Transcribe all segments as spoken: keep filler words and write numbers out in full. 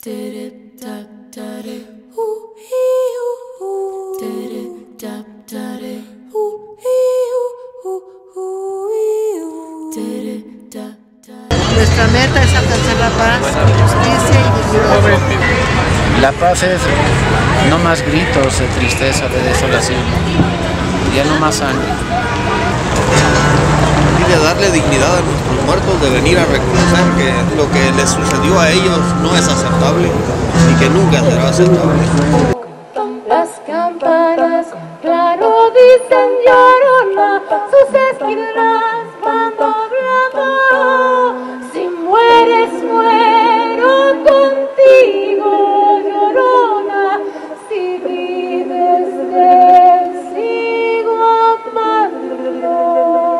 Nuestra meta es alcanzar la paz, justicia y dignidad. La paz es no más gritos de tristeza, de desolación, ya no más sangre. Y de darle dignidad a nuestros muertos, de venir a reconocer que lo que les sucedió a ellos no es aceptable y que nunca será aceptable. Las campanas, claro, dicen llorona, sus esquinas van doblando. Si mueres, muero contigo, llorona. Si vives, te sigo amando.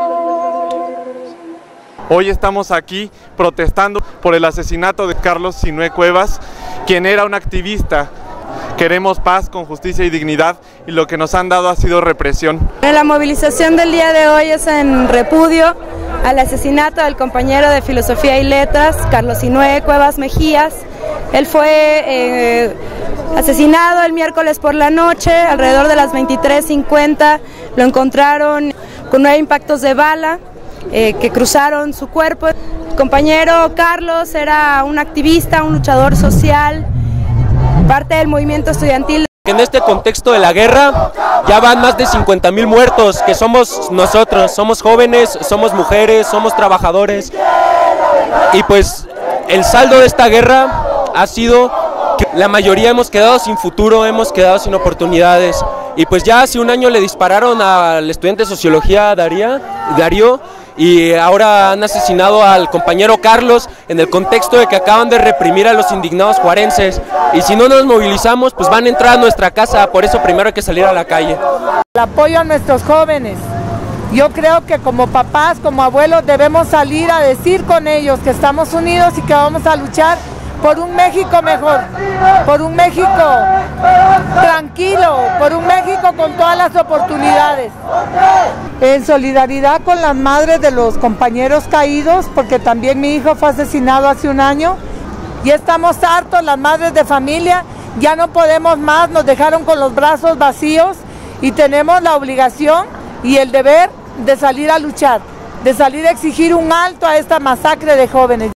Hoy estamos aquí protestando por el asesinato de Carlos Sinué Cuevas, quien era un activista. Queremos paz con justicia y dignidad, y lo que nos han dado ha sido represión. La movilización del día de hoy es en repudio al asesinato del compañero de Filosofía y Letras, Carlos Sinué Cuevas Mejías. Él fue eh, asesinado el miércoles por la noche, alrededor de las veintitrés cincuenta. Lo encontraron con nueve impactos de bala eh, que cruzaron su cuerpo. El compañero Carlos era un activista, un luchador social, parte del movimiento estudiantil. En este contexto de la guerra ya van más de cincuenta mil muertos, que somos nosotros, somos jóvenes, somos mujeres, somos trabajadores, y pues el saldo de esta guerra ha sido que la mayoría hemos quedado sin futuro, hemos quedado sin oportunidades, y pues ya hace un año le dispararon al estudiante de sociología Daría, Darío, y ahora han asesinado al compañero Carlos en el contexto de que acaban de reprimir a los indignados juarenses, y si no nos movilizamos pues van a entrar a nuestra casa, por eso primero hay que salir a la calle. El apoyo a nuestros jóvenes, yo creo que como papás, como abuelos debemos salir a decir con ellos que estamos unidos y que vamos a luchar por un México mejor, por un México tranquilo, por un México con todas las oportunidades. En solidaridad con las madres de los compañeros caídos, porque también mi hijo fue asesinado hace un año, y estamos hartos, las madres de familia, ya no podemos más, nos dejaron con los brazos vacíos y tenemos la obligación y el deber de salir a luchar, de salir a exigir un alto a esta masacre de jóvenes.